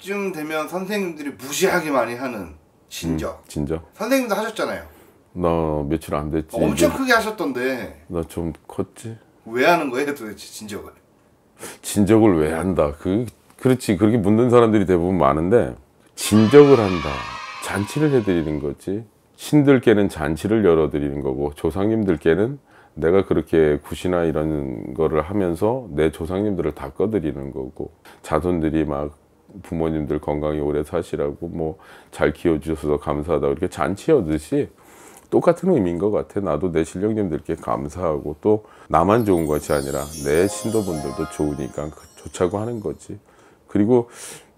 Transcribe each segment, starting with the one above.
이쯤 되면 선생님들이 무시하게 많이 하는 진적. 진적? 선생님도 하셨잖아요. 나 며칠 안 됐지. 엄청 크게 하셨던데. 나 좀 컸지. 왜 하는 거예요 도대체 진적을? 진적을 왜 한다? 그렇지. 그렇게 묻는 사람들이 대부분 많은데, 진적을 한다. 잔치를 해드리는 거지. 신들께는 잔치를 열어드리는 거고, 조상님들께는 내가 그렇게 굿이나 이런 거를 하면서 내 조상님들을 닦아드리는 거고, 자손들이 막 부모님들 건강히 오래 사시라고 뭐 잘 키워주셔서 감사하다 이렇게 잔치 하듯이 똑같은 의미인 것 같아. 나도 내 신령님들께 감사하고, 또 나만 좋은 것이 아니라 내 신도분들도 좋으니까 좋자고 하는 거지. 그리고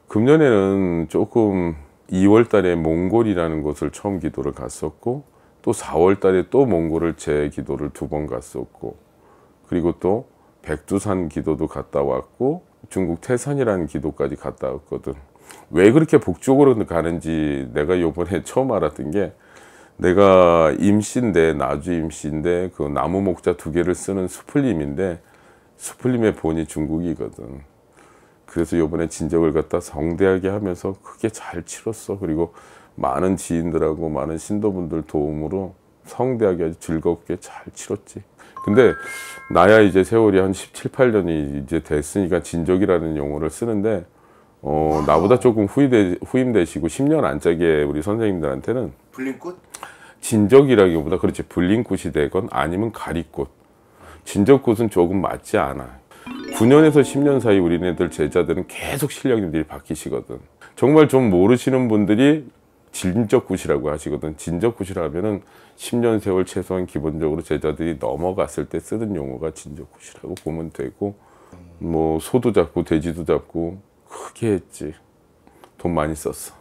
금년에는 조금 2월 달에 몽골이라는 곳을 처음 기도를 갔었고, 또 4월 달에 또 몽골을 제 기도를 2번 갔었고, 그리고 또 백두산 기도도 갔다 왔고, 중국 태산이라는 기도까지 갔다 왔거든. 왜 그렇게 북쪽으로 가는지 내가 요번에 처음 알았던 게, 내가 임시인데, 나주 임시인데 그 나무 목자 2개를 쓰는 수풀림인데, 수풀림의 본이 중국이거든. 그래서 요번에 진적을 갖다 성대하게 하면서 크게 잘 치렀어. 그리고 많은 지인들하고 많은 신도분들 도움으로 성대하게 아주 즐겁게 잘 치렀지. 근데 나야 이제 세월이 한 17, 18년이 이제 됐으니까 진적이라는 용어를 쓰는데, 나보다 조금 후임되시고 10년 안짝의 우리 선생님들한테는 불림꽃? 진적이라기보다, 그렇지, 불림꽃이 되건 아니면 가리꽃. 진적꽃은 조금 맞지 않아. 9년에서 10년 사이 우리네들 제자들은 계속 신령님들이 바뀌시거든. 정말 좀 모르시는 분들이 진적굿이라고 하시거든. 진적굿이라 하면은 10년 세월 최소한 기본적으로 제자들이 넘어갔을 때 쓰는 용어가 진적굿이라고 보면 되고, 뭐 소도 잡고 돼지도 잡고 크게 했지. 돈 많이 썼어.